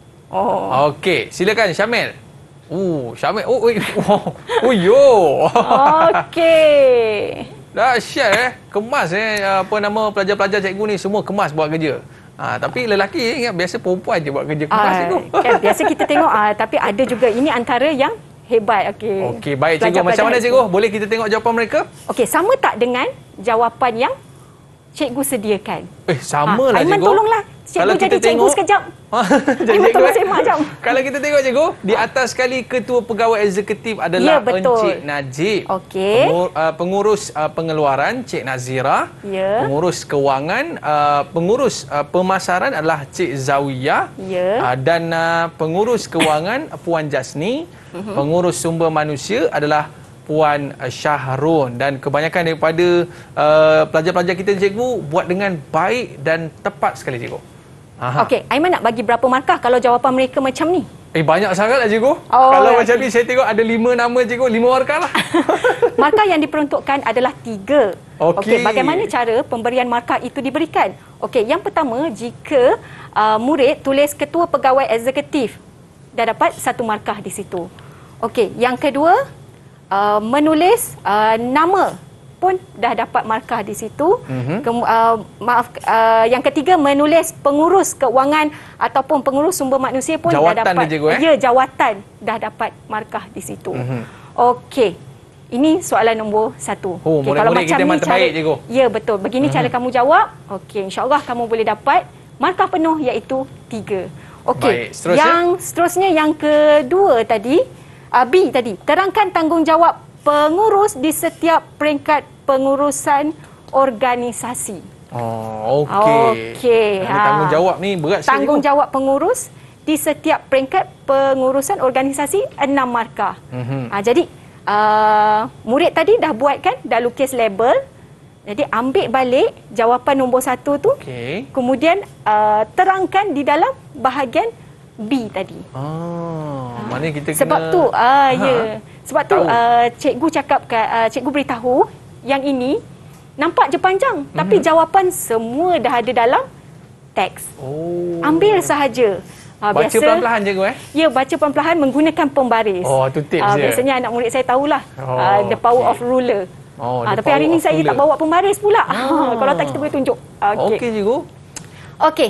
Oh. Okey, silakan Syamil. Oh, Syamil. Oh, oh, oh, oh yo. Okey. Dahsyat eh. Kemas eh apa nama pelajar-pelajar cikgu ni semua kemas buat kerja. Ha, tapi lelaki ingat biasa perempuan je buat kerja kemas uh, cikgu. Kan biasa kita tengok uh, tapi ada juga ini antara yang hebat. Okey. Okey, baik cikgu. Macam mana cikgu? Boleh kita tengok jawapan mereka? Okey, sama tak dengan jawapan yang cikgu sediakan? Eh, samalah ha, cikgu. Aiman tolonglah. Cikgu kalau jadi cikgu tengok, sekejap. Aiman tolong semak jap. Kalau kita tengok cikgu, di atas sekali ketua pegawai eksekutif adalah ya, Encik Najib. Okey. Pengur, uh, pengurus uh, pengeluaran Cik Nazira. Ya. Pengurus kewangan, uh, pengurus uh, pemasaran adalah Cik Zawiyah. Ya. Uh, dan uh, pengurus kewangan Puan Jasni. Uh-huh. Pengurus sumber manusia adalah Puan Syahrul, dan kebanyakan daripada uh, pelajar-pelajar kita cikgu buat dengan baik dan tepat sekali cikgu. Aha. Okey, Aiman nak bagi berapa markah kalau jawapan mereka macam ni? Eh banyak sangatlah cikgu. Oh, kalau okay. macam ni saya tengok ada lima nama cikgu, lima markah lah. Markah yang diperuntukkan adalah tiga. Okey. Okey, bagaimana cara pemberian markah itu diberikan? Okey, yang pertama, jika uh, murid tulis ketua pegawai eksekutif, dah dapat satu markah di situ. Okey, yang kedua, uh, menulis uh, nama pun dah dapat markah di situ. Mm-hmm. Kem, uh, maaf, uh, yang ketiga, menulis pengurus keuangan ataupun pengurus sumber manusia pun jawatan dah dapat. Dia, cikgu, eh? Ya, jawatan dah dapat markah di situ. Mm-hmm. Okey. Ini soalan nombor satu. Oh, okay, kalau macam kita ni terbaik, cara, cikgu. ya betul. Begini mm-hmm. cara kamu jawab. Okey, insya-Allah kamu boleh dapat markah penuh iaitu tiga. Okey. Seterusnya? Yang seterusnya yang kedua tadi, uh, B tadi. Terangkan tanggungjawab pengurus di setiap peringkat pengurusan organisasi. Oh, okey. Okey. Ha. Tanggungjawab ni berat sikit. Tanggungjawab pengurus di setiap peringkat pengurusan organisasi enam markah. Mm-hmm. Ha, jadi uh, murid tadi dah buat kan, dah lukis label. Jadi ambil balik jawapan nombor satu tu. Okay. Kemudian uh, terangkan di dalam bahagian B tadi. Oh, ha. Maknanya kita kena... Sebab tu, uh, ya. Sebab tu uh, cikgu cakap, uh, cikgu beritahu yang ini nampak je panjang. Mm-hmm. Tapi jawapan semua dah ada dalam teks. Oh. Ambil sahaja. Uh, baca biasa, pelan-pelan cikgu eh? Ya, baca pelan-pelan menggunakan pembaris. Oh, tu tips uh, je. Biasanya anak murid saya tahulah oh, uh, the power okay. of ruler. Oh, ha, tapi hari ni saya ruler. tak bawa pembaris pula. Oh. Kalau tak kita boleh tunjuk. Okey. Okey cikgu. Okey.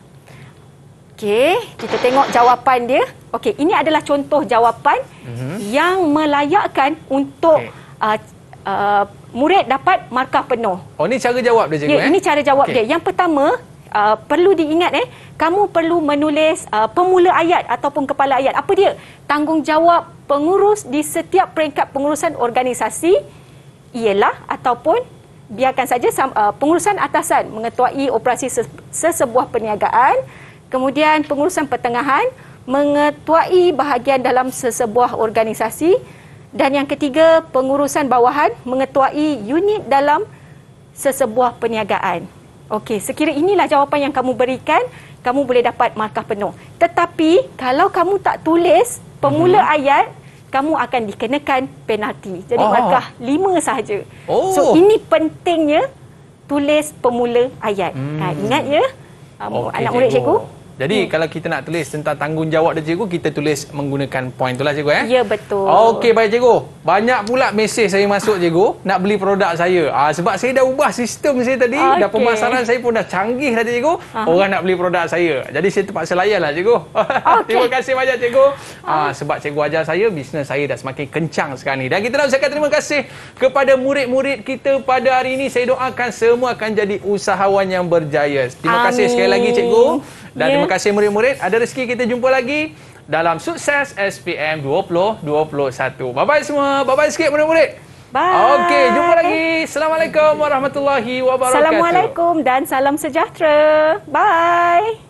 Okey, kita tengok jawapan dia. Okey, ini adalah contoh jawapan mm-hmm. yang melayakkan untuk okay. uh, uh, murid dapat markah penuh. Oh, ni cara jawab dia cikgu ya, eh? Ini cara jawab okay. dia. Yang pertama, uh, perlu diingat eh, kamu perlu menulis uh, pemula ayat ataupun kepala ayat. Apa dia? Tanggungjawab pengurus di setiap peringkat pengurusan organisasi ialah ataupun biarkan saja uh, pengurusan atasan mengetuai operasi sesebuah perniagaan, kemudian pengurusan pertengahan mengetuai bahagian dalam sesebuah organisasi, dan yang ketiga pengurusan bawahan mengetuai unit dalam sesebuah perniagaan. Okey, sekira inilah jawapan yang kamu berikan, kamu boleh dapat markah penuh. Tetapi kalau kamu tak tulis pemula hmm. ayat, kamu akan dikenakan penalti. Jadi oh. markah lima sahaja. Oh. So ini pentingnya tulis pemula ayat. Hmm. Ha, ingat ya, um, okay, anak murid cikgu. Jadi hmm. kalau kita nak tulis tentang tanggungjawab dia cikgu, kita tulis menggunakan point itulah cikgu eh. Ya betul. Okey baik cikgu. Banyak pula mesej saya masuk cikgu nak beli produk saya. Ah sebab saya dah ubah sistem saya tadi, okay. dah pemasaran saya pun dah canggih dah cikgu. Uh-huh. Orang nak beli produk saya. Jadi saya terpaksa layanlah cikgu. Okay. Terima kasih banyak cikgu. Ah sebab cikgu ajar saya, bisnes saya dah semakin kencang sekarang ni. Dan kita nak ucapkan terima kasih kepada murid-murid kita pada hari ini. Saya doakan semua akan jadi usahawan yang berjaya. Terima Amin. kasih sekali lagi cikgu. Dan yeah. terima kasih murid-murid. Ada rezeki kita jumpa lagi dalam Sukses S P M dua ribu dua puluh satu. Bye-bye semua. Bye-bye sikit murid-murid. Bye. Okey, jumpa lagi. Assalamualaikum warahmatullahi wabarakatuh. Assalamualaikum dan salam sejahtera. Bye.